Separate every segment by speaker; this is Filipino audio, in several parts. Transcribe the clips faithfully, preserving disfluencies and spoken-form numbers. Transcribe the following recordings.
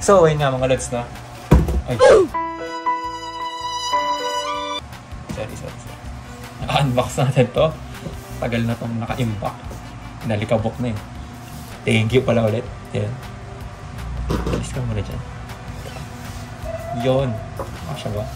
Speaker 1: So, ayun nga mga lods na. Ay. Sorry, sorry, sorry. Naka-unbox natin to. Tagal na tong naka-impact. Nalikabok na eh. Thank you pala ulit. Yan. Alis ka muna dyan. Yun. Asya ba?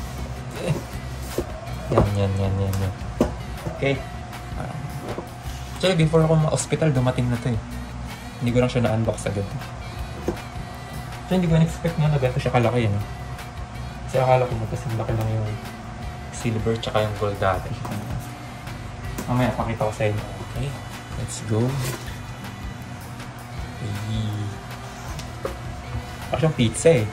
Speaker 1: Yan, yan, yan, yan, yan. Okay. Uh, so, before ako ma-hospital, dumating na to eh. Hindi ko lang siya na-unbox agad. So, hindi ko na-expect nga na ganito siya kalaki, no? Kasi akala ko magkasing laki lang yung silver tsaka yung gold dati. Mamaya, pakita ko sa inyo. Okay, let's go. Hey. Parang siyang pizza eh.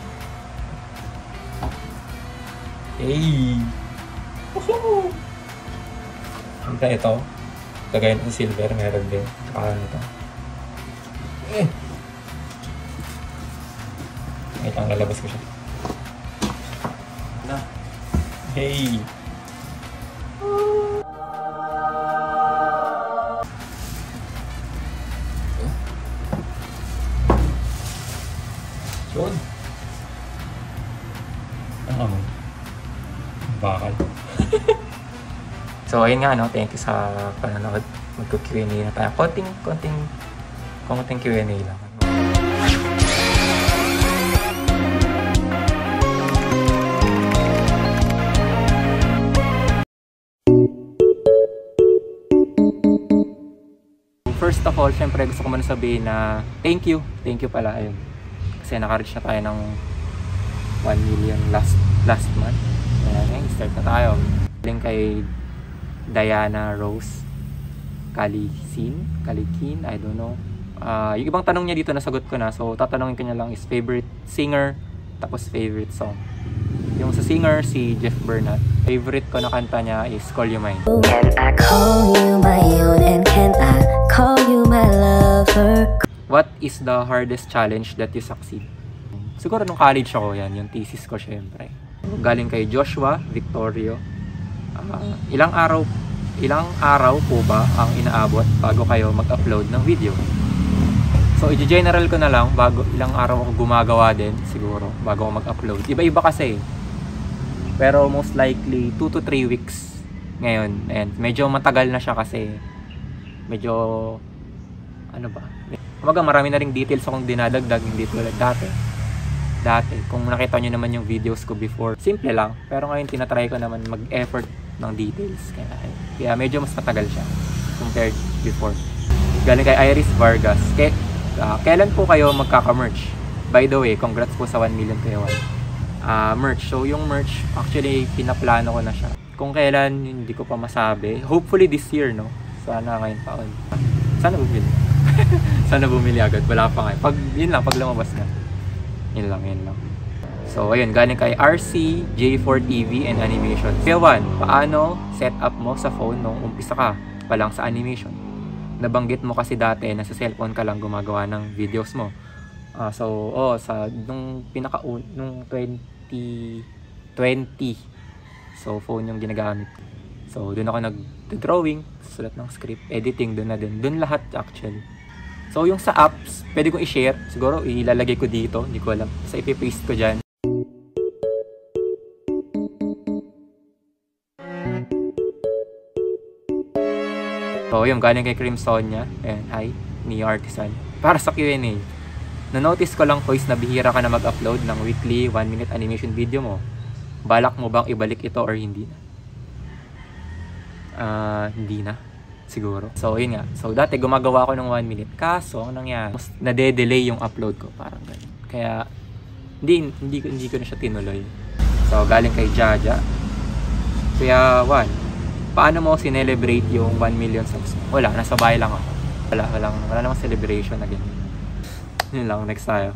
Speaker 1: Hey! Woohoo! Hanta ito. Lagay na sa silver, meron din. Tsaka ano ito. Eh! Wait lang, lalabas ko siya. Na. Hey! Yun. Ang amoy. Bakal. So, ayun nga, no? Thank you sa panonood. Magko-Q and A na tayo. Konting, konting, konting Q and A lang. First of all, syempre gusto ko muna sabihin na thank you. Thank you pala. Ayun. Kasi naka-reach na tayo ng one million last last month. Ayan, start na tayo. Link kay Diana Rose Kalisin, Kalikin, I don't know. Uh, yung ibang tanong niya dito nasagot ko na. So, tatanungin ko niya lang is favorite singer, tapos favorite song. Yung sa singer, si Jeff Bernat. Favorite ko na kanta niya is Call You Mine. Can I call you my own and can I call you my lover? What is the hardest challenge that you succeed? Siguro nung college ako yan, yung thesis ko syempre. Galing kay Joshua Victorio. Uh, ilang araw ilang araw po ba ang inaabot bago kayo mag-upload ng video? So, i-general ko na lang bago ilang araw ako gumagawa din siguro bago ako mag-upload. Iba-iba kasi. Pero most likely two to three weeks ngayon. And medyo matagal na siya kasi medyo ano ba? Kumaga marami na ring details akong dinadagdag, hindi tulad dati. Dati, kung nakita nyo naman yung videos ko before, simple lang. Pero ngayon, tinatry ko naman mag-effort ng details. Kaya, kaya medyo mas matagal siya compared before. Galing kay Iris Vargas. Ke, uh, kailan po kayo magkaka-merch? By the way, congrats po sa one million kayo. Uh, merch. So, yung merch, actually, pinaplano ko na siya. Kung kailan, hindi ko pa masabi. Hopefully this year, no? Sana ngayon taon. Sana bumili. Sana bumili agad. Wala pa ngayon. Pag, yun lang, pag lumabas na. Yun lang, yun lang. So, ayun, galing kay R C, J four T V, and Animation. Kaya one, paano set up mo sa phone nung umpisa ka pa lang sa animation? Nabanggit mo kasi dati na sa cellphone ka lang gumagawa ng videos mo. Uh, so, oh, sa nung pinaka nung twenty twenty. So, phone yung ginagamit. So, doon ako nag-drawing, sulat ng script, editing, doon na din. Doon lahat actually. So, yung sa apps, pwede kong i-share. Siguro, ilalagay ko dito. Hindi ko alam. So, ipipaste ko dyan. So, yung galing kay Crimsonia. Ayan, hi. Neo Artisan. Para sa Q and A. Na-notice ko lang, Kois, na bihira ka na mag-upload ng weekly one minute animation video mo. Balak mo bang ibalik ito or hindi na? Ah, uh, hindi na. Siguro. So, yun nga. So, dati gumagawa ako ng one minute. Kaso, ang nangyari, mas nade-delay yung upload ko. Parang ganun. Kaya, hindi, hindi, hindi ko na siya tinuloy. So, galing kay Jaja. Kaya, one, paano mo sinelebrate yung one million subs? Wala, nasa bahay lang ako. Wala, walang, wala namang celebration na ganyan. Yun lang, next tayo.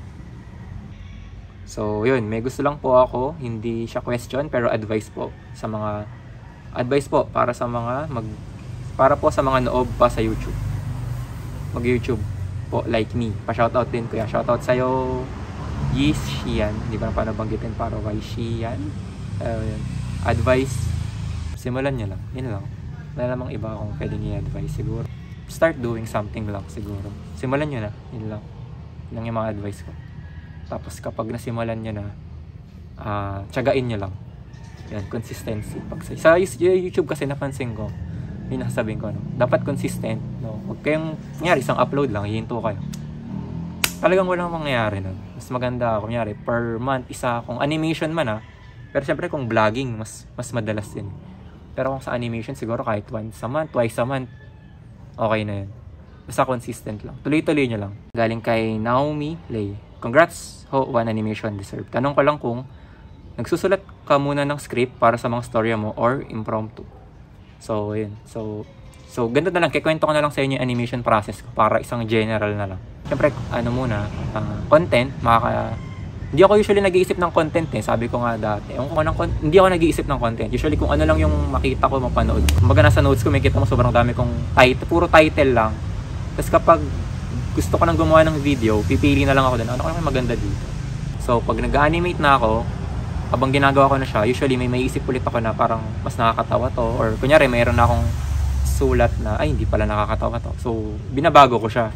Speaker 1: So, yun. May gusto lang po ako. Hindi siya question, pero advice po sa mga, advice po para sa mga mag, para po sa mga noob pa sa YouTube. Mag-YouTube po like me. Pa-shoutout din ko yan. Shoutout sa'yo, Yis Shian. Hindi ko na paano banggitin para kay Shian. Uh, advice, simulan nyo lang. Yun lang. Wala namang iba akong pwedeng i-advise siguro. Start doing something lang siguro. Simulan nyo na. Yun lang. Yun lang yung mga advice ko. Tapos kapag nasimulan nyo na, uh, tiyagain nyo lang. Yan, consistency. Pag sa, sa YouTube kasi napansin ko, yun nasasabihin ko, no? Dapat consistent, no? Huwag kayong, kunyari, isang upload lang, hihinto kayo. Talagang walang mangyayari, no? Mas maganda, kunyari, per month, isa, kung animation man, ha? Pero syempre, kung vlogging, mas, mas madalas din. Pero kung sa animation, siguro kahit once a month, twice a month, okay na yun. Basta consistent lang. Tuloy-tuloy nyo lang. Galing kay Naomi Lay. Congrats, Ho One Animation Deserve. Tanong ko lang kung nagsusulat ka muna ng script para sa mga storya mo or impromptu. So, yun. So, so ganito na lang. Kikwento ko na lang sa inyo yung animation process ko para isang general na lang. Siyempre, ano muna, uh, content, makaka... Hindi ako usually nag-iisip ng content eh. Sabi ko nga dati. Kung ako ng, hindi ako nag-iisip ng content. Usually, kung ano lang yung makita ko, mapanood. Kumbaga nasa notes ko, may kita mo sobrang dami kong title, puro title lang. Tapos kapag gusto ko nang gumawa ng video, pipili na lang ako din. Ano ko lang maganda dito. So, pag nag-animate na ako, habang ginagawa ko na siya, usually may maiisip ulit ako na parang mas nakakatawa to. Or kunyari, mayroon na akong sulat na, ay, hindi pala nakakatawa to. So, binabago ko siya.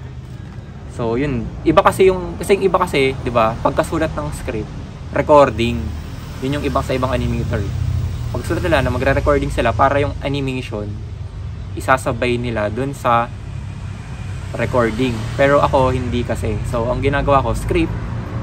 Speaker 1: So, yun. Iba kasi yung, kasi yung iba kasi, di ba, pagkasulat ng script, recording. Yun yung ibang sa ibang animator. Pagsulat nila na magre-recording sila para yung animation, isasabay nila dun sa recording. Pero ako, hindi kasi. So, ang ginagawa ko, script,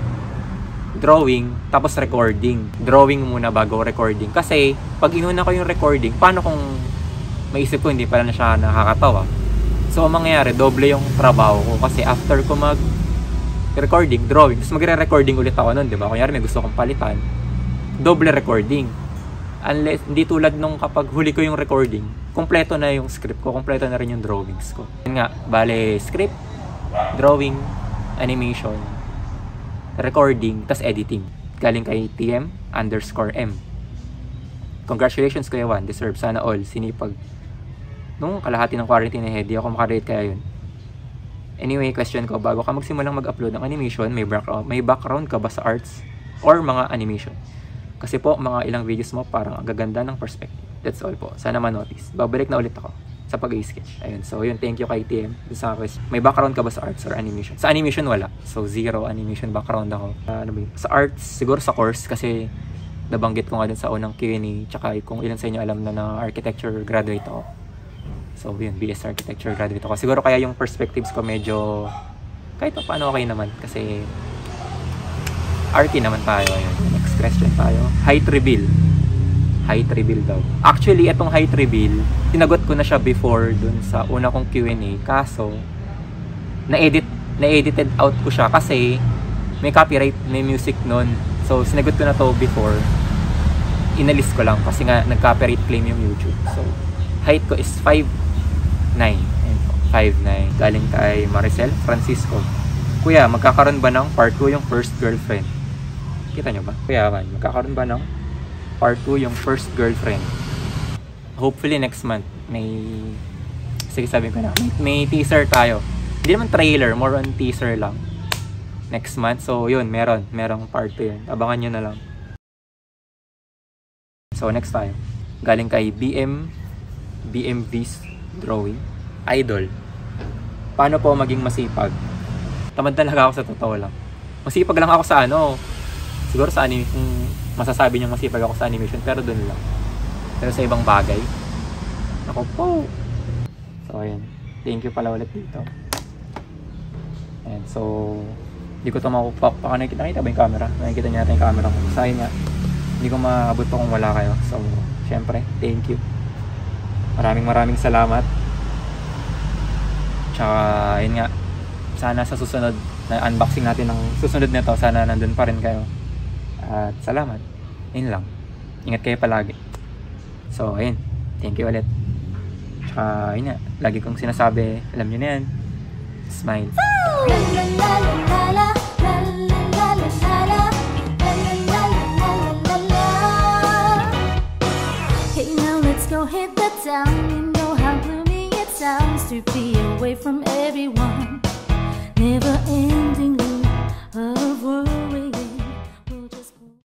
Speaker 1: drawing, tapos recording. Drawing muna bago recording. Kasi, pag inuna ko yung recording, paano kung maisip ko hindi pala na siya nakakatawa? So, ang mangyayari, doble yung trabaho ko. Kasi after ko mag-recording, drawing, tapos magre-recording ulit ako nun, di ba? Kunyari, may gusto kong palitan, doble recording. Unless, hindi tulad nung kapag huli ko yung recording, kompleto na yung script ko, kompleto na rin yung drawings ko. Yun nga, bale, script, drawing, animation, recording, tas editing. Galing kay T M underscore M. Congratulations, Kuya Juan. Deserve. Sana all. Sinipag. Nung kalahati ng quarantine ahead, di ako makarate kaya yun. Anyway, question ko, bago ka magsimulang mag-upload ng animation, may background, may background ka ba sa arts or mga animation? Kasi po, mga ilang videos mo, parang ang gaganda ng perspective. That's all po. Sana ma-notice. Babalik na ulit ako sa pag-i-sketch. Ayun. So, yun. Thank you kay T M. Sa question, may background ka ba sa arts or animation? Sa animation, wala. So, zero animation background ako. Uh, ano ba yun? Sa arts, siguro sa course, kasi nabanggit ko nga dun sa unang Q and A, tsaka kung ilan sa inyo alam na na architecture graduate ako. So, yun. B S Architecture graduate ako. Siguro kaya yung perspectives ko medyo kahit pa paano okay naman. Kasi arty naman tayo. Ayun. Next question tayo. Height reveal. Height reveal daw. Actually, itong height reveal, tinagot ko na siya before dun sa una kong Q and A. Kaso, na-edit, na-edited out ko siya kasi may copyright, may music nun. So, sinagot ko na to before. Inalis ko lang kasi nga nag-copyright claim yung YouTube. So, height ko is five nine. five nine. Galing kay Maricel Francisco. Kuya, magkakaroon ba ng part two yung first girlfriend? Kita nyo ba? Kuya, man, magkakaroon ba ng part two yung first girlfriend? Hopefully next month. May... Sige, sabihin ko na. May, may teaser tayo. Hindi naman trailer. More on teaser lang. Next month. So, yun. Meron. Merong part two yun. Abangan nyo na lang. So, next tayo. Galing kay B M... B M V's Drawing. Idol. Paano po maging masipag? Tamad talaga ako sa totoo lang. Masipag lang ako sa ano. Siguro sa anime, kung masasabi niyang masipag ako sa animation, pero dun lang. Pero sa ibang bagay, ako po. So, ayan. Thank you pala ulit dito. And so, hindi ko ito makupak. Baka nakikita, nakita ba yung camera? Nakikita niya natin yung camera ko. Sayang nga. Hindi ko maabot pa kung wala kayo. So, syempre, thank you. Maraming maraming salamat. Tsaka, yun nga, sana sa susunod na unboxing natin ng susunod nito, sana nandun pa rin kayo. At salamat. Yun lang. Ingat kayo palagi. So, ayun. Thank you ulit. Tsaka, yun nga, lagi kong sinasabi, alam nyo na yan, smile.
Speaker 2: Hey, now let's go hit the town. You know how gloomy it sounds to be away from everyone. Never ending loop of words.